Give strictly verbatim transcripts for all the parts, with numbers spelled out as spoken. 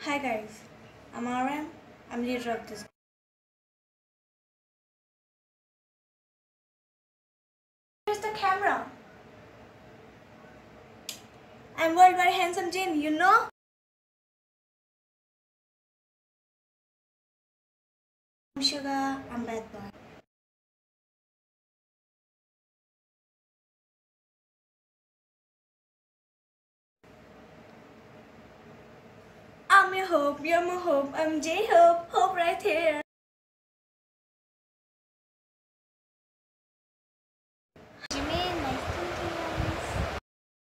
Hi guys, I'm R M. I'm leader of this. Here's the camera. I'm worldwide handsome Jane, you know? I'm Sugar, I'm bad boy. I'm your hope, you're my hope, I'm J Hope, hope right here. Jimmy, nice to meet you guys.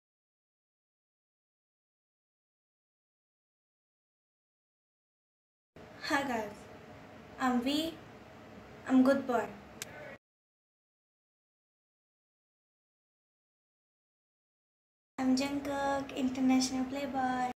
Hi guys, I'm V, I'm good boy. I'm Jungkook, international playboy.